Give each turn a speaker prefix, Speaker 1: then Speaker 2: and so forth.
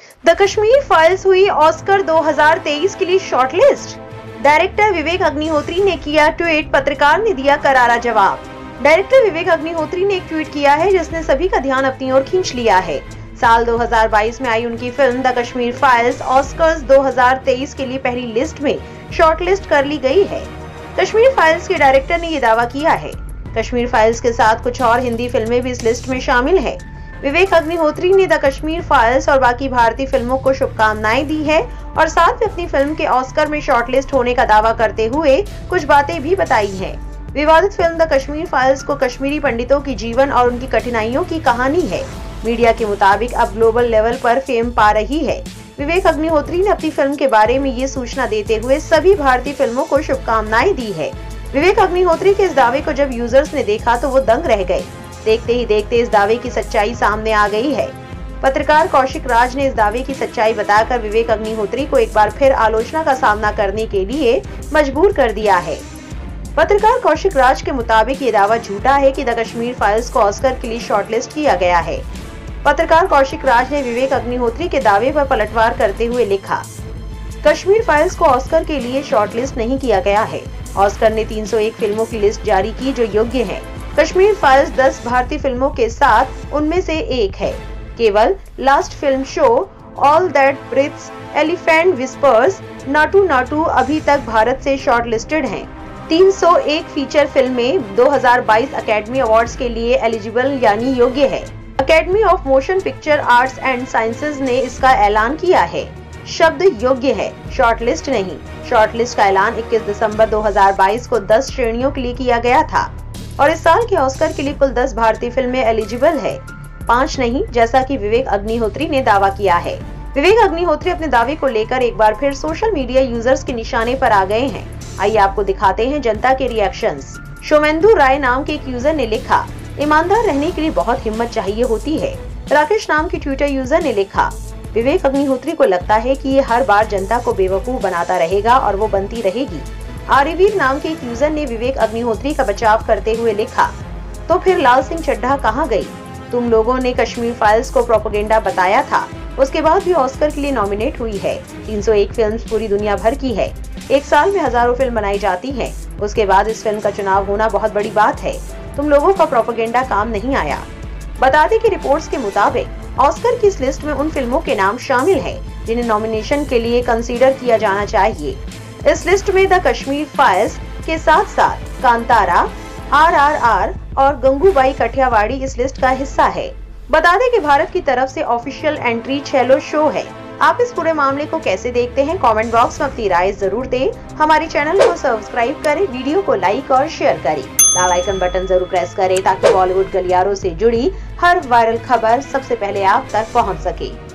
Speaker 1: The Kashmir Files हुई Oscar 2023 के लिए शॉर्टलिस्ट। डायरेक्टर विवेक अग्निहोत्री ने किया ट्वीट, पत्रकार ने दिया करारा जवाब। डायरेक्टर विवेक अग्निहोत्री ने एक ट्वीट किया है जिसने सभी का ध्यान अपनी ओर खींच लिया है। साल 2022 में आई उनकी film The Kashmir Files Oscars 2023 के लिए पहली लिस्ट में शॉर्टलिस्ट कर ली गई है। कश्मीर फाइल्स के डायरेक्टर ने ये दावा किया है। कश्मीर फाइल्स के साथ कुछ और हिंदी फिल्में भी इस लिस्ट में शामिल है। विवेक अग्निहोत्री ने द कश्मीर फाइल्स और बाकी भारतीय फिल्मों को शुभकामनाएं दी है और साथ में अपनी फिल्म के ऑस्कर में शॉर्टलिस्ट होने का दावा करते हुए कुछ बातें भी बताई हैं। विवादित फिल्म द कश्मीर फाइल्स को कश्मीरी पंडितों की जीवन और उनकी कठिनाइयों की कहानी है। मीडिया के मुताबिक अब ग्लोबल लेवल पर फेम पा रही है। विवेक अग्निहोत्री ने अपनी फिल्म के बारे में ये सूचना देते हुए सभी भारतीय फिल्मों को शुभकामनाएं दी है। विवेक अग्निहोत्री के इस दावे को जब यूजर्स ने देखा तो वो दंग रह गए। देखते ही देखते इस दावे की सच्चाई सामने आ गई है। पत्रकार कौशिक राज ने इस दावे की सच्चाई बताकर विवेक अग्निहोत्री को एक बार फिर आलोचना का सामना करने के लिए मजबूर कर दिया है। पत्रकार कौशिक राज के मुताबिक ये दावा झूठा है कि द कश्मीर फाइल्स को ऑस्कर के लिए शॉर्टलिस्ट किया गया है। पत्रकार कौशिक राज ने विवेक अग्निहोत्री के दावे पर पलटवार करते हुए लिखा, कश्मीर फाइल्स को ऑस्कर के लिए शॉर्टलिस्ट नहीं किया गया है। ऑस्कर ने 301 फिल्मों की लिस्ट जारी की जो योग्य हैं। कश्मीर फाइल्स 10 भारतीय फिल्मों के साथ उनमें से एक है। केवल Last Film Show, All That Breathes, Elephant Whispers, Naatu Naatu अभी तक भारत से शॉर्टलिस्टेड हैं। 301 फीचर फिल्में 2022 अकेडमी अवार्ड्स के लिए एलिजिबल यानी योग्य है। Academy of Motion Picture Arts and Sciences ने इसका ऐलान किया है। शब्द योग्य है, शॉर्टलिस्ट नहीं। शॉर्टलिस्ट का ऐलान 21 दिसंबर 2022 को 10 श्रेणियों के लिए किया गया था और इस साल के ऑस्कर के लिए कुल 10 भारतीय फिल्में एलिजिबल है, 5 नहीं, जैसा कि विवेक अग्निहोत्री ने दावा किया है। विवेक अग्निहोत्री अपने दावे को लेकर एक बार फिर सोशल मीडिया यूजर्स के निशाने पर आ गए हैं। आइए आपको दिखाते हैं जनता के रिएक्शंस। शोमेंदु राय नाम के एक यूजर ने लिखा, ईमानदार रहने के लिए बहुत हिम्मत चाहिए होती है। राकेश नाम की ट्विटर यूजर ने लिखा, विवेक अग्निहोत्री को लगता है कि ये हर बार जनता को बेवकूफ बनाता रहेगा और वो बनती रहेगी। आर्यवीर नाम के एक यूजर ने विवेक अग्निहोत्री का बचाव करते हुए लिखा, तो फिर लाल सिंह चड्ढा कहाँ गई? तुम लोगों ने कश्मीर फाइल्स को प्रोपेगेंडा बताया था, उसके बाद भी ऑस्कर के लिए नॉमिनेट हुई है। 301 फिल्म्स पूरी दुनिया भर की है। एक साल में हजारों फिल्म बनाई जाती हैं। उसके बाद इस फिल्म का चुनाव होना बहुत बड़ी बात है। तुम लोगों का प्रोपेगेंडा काम नहीं आया। बता दें कि रिपोर्ट्स के मुताबिक ऑस्कर की इस लिस्ट में उन फिल्मों के नाम शामिल हैं जिन्हें नॉमिनेशन के लिए कंसीडर किया जाना चाहिए। इस लिस्ट में द कश्मीर फाइल्स के साथ साथ कांतारा, RRR और गंगूबाई काठियावाड़ी इस लिस्ट का हिस्सा है। बता दें कि भारत की तरफ से ऑफिशियल एंट्री छेलो शो है। आप इस पूरे मामले को कैसे देखते हैं? कमेंट बॉक्स में अपनी राय जरूर दें। हमारे चैनल को सब्सक्राइब करें, वीडियो को लाइक और शेयर करें। बेल आइकन बटन जरूर प्रेस करें ताकि बॉलीवुड गलियारों से जुड़ी हर वायरल खबर सबसे पहले आप तक पहुंच सके।